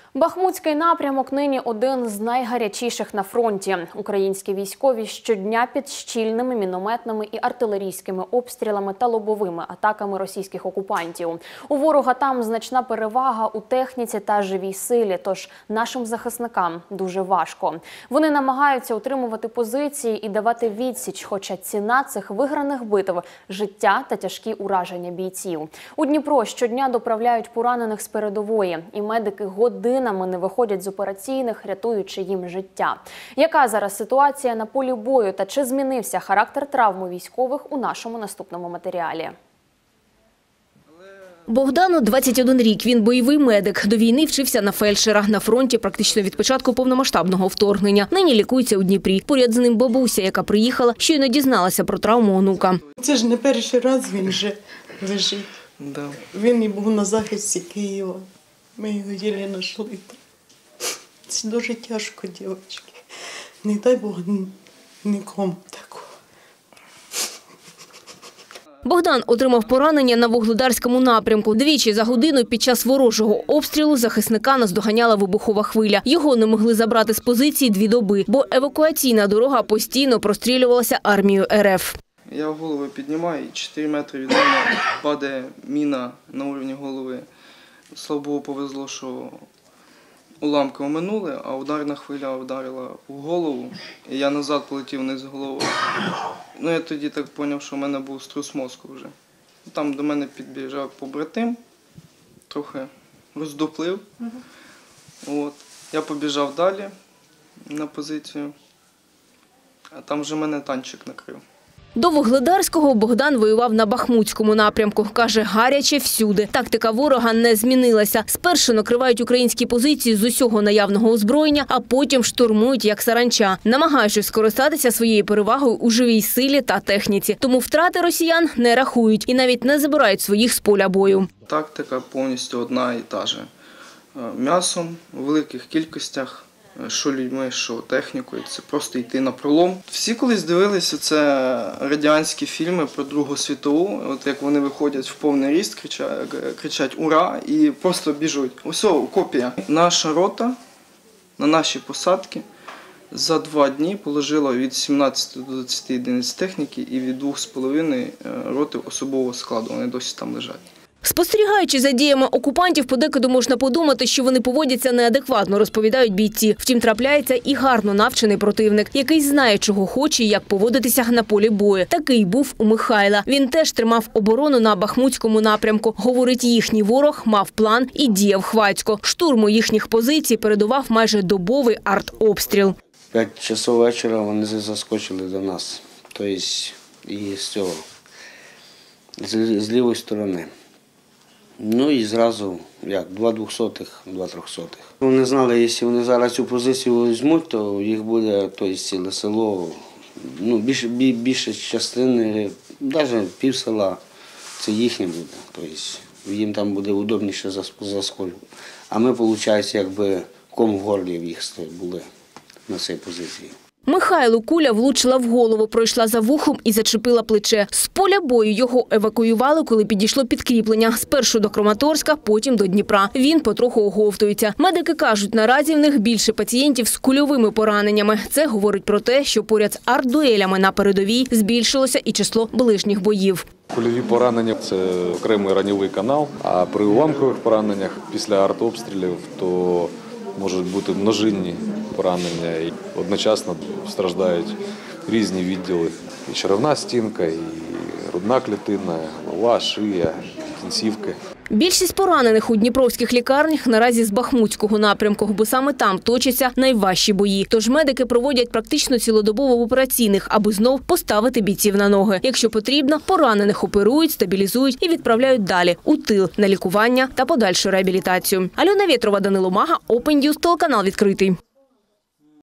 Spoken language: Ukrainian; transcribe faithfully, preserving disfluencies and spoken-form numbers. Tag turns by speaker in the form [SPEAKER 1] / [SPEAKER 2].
[SPEAKER 1] Бахмутський напрямок нині один з найгарячіших на фронті. Українські військові щодня під щільними мінометними і артилерійськими обстрілами та лобовими атаками російських окупантів. У ворога там значна перевага у техніці та живій силі, тож нашим захисникам дуже важко. Вони намагаються утримувати позиції і давати відсіч, хоча ціна цих виграних битв – життя та тяжкі ураження бійців. У Дніпро щодня доправляють поранених з передової, і медики години не виходять з операційних, рятуючи їм життя. Яка зараз ситуація на полі бою та чи змінився характер травм у військових – у нашому наступному матеріалі.
[SPEAKER 2] Богдану двадцять один рік. Він бойовий медик. До війни вчився на фельдшера. На фронті практично від початку повномасштабного вторгнення. Нині лікується у Дніпрі. Поряд з ним бабуся, яка приїхала, щойно дізналася про травму онука.
[SPEAKER 3] Це ж не перший раз він вже лежить.
[SPEAKER 4] Да.
[SPEAKER 3] Він і був на захисті Києва. Ми його єлі знайшли. Це дуже тяжко, дівчатки. Не дай Бог нікому такого.
[SPEAKER 2] Богдан отримав поранення на Вугледарському напрямку. Двічі за годину під час ворожого обстрілу захисника наздоганяла вибухова хвиля. Його не могли забрати з позиції дві доби, бо евакуаційна дорога постійно прострілювалася армією РФ.
[SPEAKER 4] Я голову піднімаю, і чотири метри від мене падає міна на уровні голови. Слава Богу, повезло, що уламки оминули, а ударна хвиля вдарила в голову, і я назад полетів вниз головою. Ну, я тоді так зрозумів, що в мене був струс мозку вже. Там до мене підбіжав побратим, трохи роздуплив. От. Я побіжав далі на позицію, а там вже мене танчик накрив.
[SPEAKER 2] До Вугледарського Богдан воював на Бахмутському напрямку. Каже, гаряче всюди. Тактика ворога не змінилася. Спершу накривають українські позиції з усього наявного озброєння, а потім штурмують як саранча, намагаючись скористатися своєю перевагою у живій силі та техніці. Тому втрати росіян не рахують і навіть не забирають своїх з поля бою.
[SPEAKER 4] Тактика повністю одна і та же. М'ясом у великих кількостях. Що людьми, що технікою, це просто йти на пролом. Всі колись дивилися це радянські фільми про Другу світову, от як вони виходять в повний ріст, кричать, кричать «Ура!» і просто біжуть. Ось копія. Наша рота на наші посадки за два дні положила від сімнадцяти до двадцяти одиниць техніки і від двох з половиною роти особового складу. Вони досі там лежать.
[SPEAKER 2] Спостерігаючи за діями окупантів, подекуди можна подумати, що вони поводяться неадекватно, розповідають бійці. Втім, трапляється і гарно навчений противник, який знає, чого хоче і як поводитися на полі бою. Такий був у Михайла. Він теж тримав оборону на Бахмутському напрямку. Говорить, їхній ворог мав план і діяв хвацько. Штурму їхніх позицій передував майже добовий артобстріл.
[SPEAKER 5] П'ять часов вечора вони заскочили до нас, тобто і з цього, з, з лівої сторони. Ну і зразу, як, два двохсотих, два трьохсотих. Вони знали, якщо вони зараз цю позицію візьмуть, то їх буде, тобто, ціле село, ну, більше, більше частини, навіть пів села, це їхнє буде. Тобто, їм там буде удобніше заскочити. А ми, виходить, якби ком в горлі в їх були на цій позиції.
[SPEAKER 2] Михайлу куля влучила в голову, пройшла за вухом і зачепила плече. З поля бою його евакуювали, коли підійшло підкріплення. Спершу до Краматорська, потім до Дніпра. Він потроху оговтується. Медики кажуть, наразі в них більше пацієнтів з кульовими пораненнями. Це говорить про те, що поряд з арт-дуелями на передовій збільшилося і число ближніх боїв.
[SPEAKER 6] Кульові поранення – це окремий раньовий канал, а при уламкових пораненнях після артобстрілів то можуть бути множинні поранення і одночасно страждають різні відділи. І черевна стінка, і грудна клітина, голова, шия, кінцівки.
[SPEAKER 2] Більшість поранених у дніпровських лікарнях наразі з Бахмутського напрямку, бо саме там точаться найважчі бої. Тож медики проводять практично цілодобово в операційних, аби знов поставити бійців на ноги. Якщо потрібно, поранених оперують, стабілізують і відправляють далі – у тил, на лікування та подальшу реабілітацію. Альона Вєтрова, Данило Мага, Open News, телеканал відкритий.